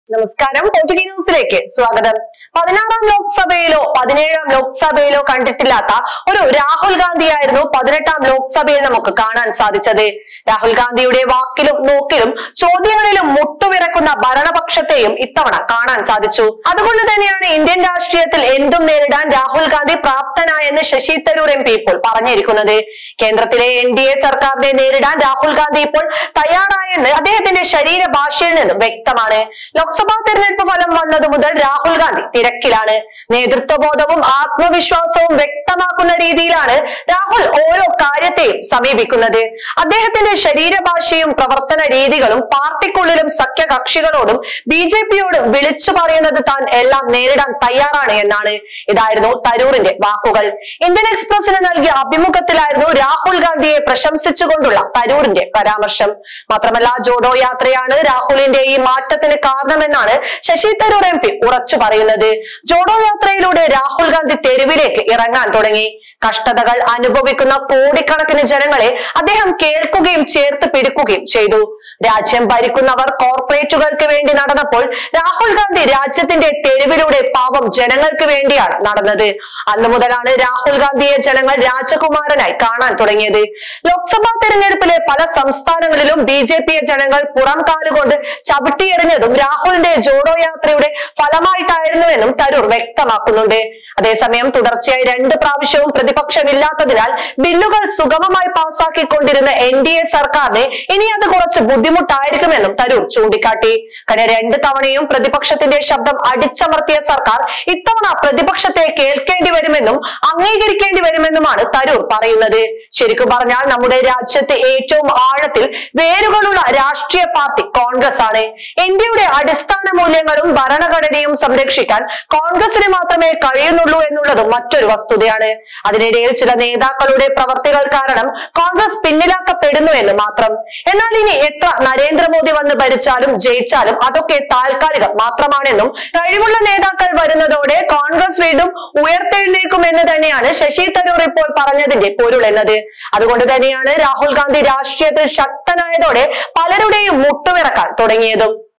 നമസ്കാരം. OTT ന്യൂസിലേക്ക് സ്വാഗതം. 16ാം ലോക്സഭയിലോ 17ാം ലോക്സഭയിലോ കണ്ടിട്ടില്ലാത്ത ഒരു രാഹുൽ ഗാന്ധിയായിരുന്നു 18ാം ലോക്സഭയിൽ നമുക്ക് കാണാൻ സാധിച്ചത്. രാഹുൽ ഗാന്ധിയുടെ വാക്കിലും നോക്കിലും ചോദ്യങ്ങളിലും മുട്ടുവിറക്കുന്ന ഭരണപക്ഷത്തെയും ഇത്തവണ കാണാൻ സാധിച്ചു. അതുകൊണ്ട് തന്നെയാണ് ഇന്ത്യൻ രാഷ്ട്രീയത്തിൽ എന്തും നേരിടാൻ രാഹുൽ ഗാന്ധി പ്രാപ്തനായെന്ന് ശശി തരൂർ MP ഇപ്പോൾ പറഞ്ഞിരിക്കുന്നത്. കേന്ദ്രത്തിലെ NDA സർക്കാരിനെ നേരിടാൻ രാഹുൽ ഗാന്ധി ഇപ്പോൾ തയ്യാറായെന്ന് അദ്ദേഹത്തിന്റെ ശരീരഭാഷയിൽ നിന്നും വ്യക്തമാണ്. ലോക്സഭാ തെരഞ്ഞെടുപ്പ് ഫലം വന്നതു മുതൽ രാഹുൽ ഗാന്ധി തിരക്കിലാണ്. നേതൃത്വബോധവും ആത്മവിശ്വാസവും വ്യക്തമാക്കുന്ന രീതിയിലാണ് രാഹുൽ ഓരോ കാര്യത്തെയും സമീപിക്കുന്നത്. അദ്ദേഹത്തിന്റെ ശരീരഭാഷയും പ്രവർത്തന രീതികളും പാർട്ടിക്കുള്ളിലും സഖ്യകക്ഷികളോടും BJPയോടും വിളിച്ചു പറയുന്നത് താൻ എല്ലാം നേരിടാൻ തയ്യാറാണ് എന്നാണ്. ഇതായിരുന്നു തരൂറിന്റെ വാക്കുകൾ. ഇന്ത്യൻ എക്സ്പ്രസിന് നൽകിയ അഭിമുഖത്തിലായിരുന്നു രാഹുൽ ഗാന്ധിയെ പ്രശംസിച്ചുകൊണ്ടുള്ള തരൂറിന്റെ പരാമർശം. മാത്രമല്ല, ജോഡോ യാത്രയാണ് രാഹുലിന്റെ ഈ മാറ്റത്തിന് കാരണമെന്നാണ് ശശി തരൂർ MP ഉറച്ചു പറയുന്നത്. ജോഡോ യാത്രയിലൂടെ രാഹുൽ ഗാന്ധി തെരുവിലേക്ക് ഇറങ്ങാൻ തുടങ്ങി. കഷ്ടതകൾ അനുഭവിക്കുന്ന കോടിക്കണക്കിന് ജനങ്ങളെ അദ്ദേഹം കേൾക്കുകയും ചേർത്ത് പിടിക്കുകയും ചെയ്തു. രാജ്യം ഭരിക്കുന്നവർ കോർപ്പറേറ്റുകൾക്ക് വേണ്ടി നടന്നപ്പോൾ രാഹുൽ ഗാന്ധി രാജ്യത്തിന്റെ തെരുവിലൂടെ പാവം ജനങ്ങൾക്ക് വേണ്ടിയാണ് നടന്നത്. അന്നു മുതലാണ് രാഹുൽ ഗാന്ധിയെ ജനങ്ങൾ രാജകുമാരനായി കാണാൻ തുടങ്ങിയത്. ലോക്സഭാ തെരഞ്ഞെടുപ്പിലെ പല സംസ്ഥാനങ്ങളിലും BJPയെ ജനങ്ങൾ പുറം കാലുകൊണ്ട് ചവിട്ടിയെറിഞ്ഞതും രാഹുലിന്റെ ജോഡോ യാത്രയുടെ ഫലമായിട്ടായിരുന്നുവെന്നും തരൂർ വ്യക്തമാക്കുന്നുണ്ട്. അതേസമയം തുടർച്ചയായി 2 പ്രാവശ്യവും പ്രതിപക്ഷമില്ലാത്തതിനാൽ ബില്ലുകൾ സുഗമമായി പാസാക്കിക്കൊണ്ടിരുന്ന NDA സർക്കാരിന് ഇനി അത് കുറച്ച് ബുദ്ധിമുട്ടായിരിക്കുമെന്നും തരൂർ ചൂണ്ടിക്കാട്ടി. കഴിഞ്ഞ 2 തവണയും പ്രതിപക്ഷത്തിന്റെ ശബ്ദം അടിച്ചമർത്തിയ സർക്കാർ ഇത്തവണ പ്രതിപക്ഷത്തെ കേൾക്കേണ്ടി വരുമെന്നും അംഗീകരിക്കേണ്ടി വരുമെന്നുമാണ് തരൂർ പറയുന്നത്. ശരിക്കും പറഞ്ഞാൽ നമ്മുടെ രാജ്യത്തെ ഏറ്റവും ആഴത്തിൽ വേരുകളുള്ള രാഷ്ട്രീയ പാർട്ടി കോൺഗ്രസ് ആണ്. ഇന്ത്യയുടെ അടിസ്ഥാന മൂല്യങ്ങളും ഭരണഘടനയും സംരക്ഷിക്കാൻ കോൺഗ്രസിന് മാത്രമേ കഴിയുന്നുള്ളൂ എന്നുള്ളതും മറ്റൊരു വസ്തുതയാണ്. അതിനിടയിൽ ചില നേതാക്കളുടെ പ്രവർത്തികൾ കാരണം കോൺഗ്രസ് പിന്നിലാക്കപ്പെടുന്നു എന്ന് മാത്രം. എന്നാൽ ഇനി എത്ര നരേന്ദ്രമോദി വന്ന് ഭരിച്ചാലും ജയിച്ചാലും അതൊക്കെ താൽക്കാലികം മാത്രമാണെന്നും കഴിവുള്ള നേതാക്കൾ വരുന്നതോടെ കോൺഗ്രസ് വീണ്ടും ഉയർത്തെഴുന്നേക്കുമെന്ന് തന്നെയാണ് ശശി തരൂർ ഇപ്പോൾ പറഞ്ഞതിന്റെ പൊരുൾ എന്നത്. അതുകൊണ്ട് തന്നെയാണ് രാഹുൽ ഗാന്ധി രാഷ്ട്രീയത്തിൽ ശക്തനായതോടെ പലരുടെയും മുട്ടുവിറക്കാൻ തുടങ്ങിയതും.